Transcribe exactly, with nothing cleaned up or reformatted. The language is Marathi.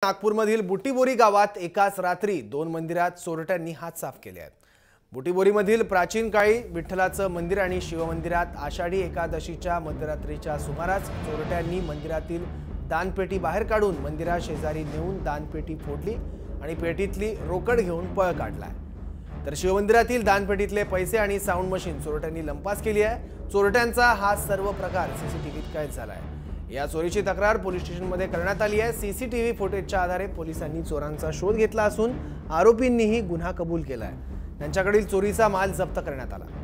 नागपूरमधील बुटीबोरी गावात एकाच रात्री दोन मंदिरात चोरट्यांनी हात साफ केले आहेत। बुटीबोरीमधील प्राचीन काळी विठ्ठलाचं मंदिर आणि शिवमंदिरात आषाढी एकादशीच्या मध्यरात्रीच्या सुमारास चोरट्यांनी मंदिरातील दानपेटी बाहेर काढून मंदिरा शेजारी नेऊन दानपेटी फोडली आणि पेटीतली रोकड घेऊन पळ काढलाय। तर शिवमंदिरातील दानपेटीतले पैसे आणि साऊंड मशीन चोरट्यांनी लंपास केली आहे। चोरट्यांचा हा सर्व प्रकार सीसीटीव्हीत कैद झाला आहे। या चोरीची तक्रार पोलीस स्टेशनमध्ये करण्यात आली आहे। सीसीटीव्ही फुटेजच्या आधारे पोलिसांनी चोरांचा शोध घेतला असून आरोपींनीही गुन्हा कबूल केला आहे। त्यांच्याकडील चोरीचा माल जप्त करण्यात आला।